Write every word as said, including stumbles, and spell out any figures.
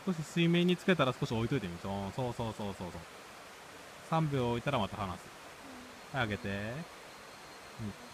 少し水面につけたら少し置いといてみそうそうそうそうそうそう。さんびょう置いたらまた離す。はい、上げて。うん。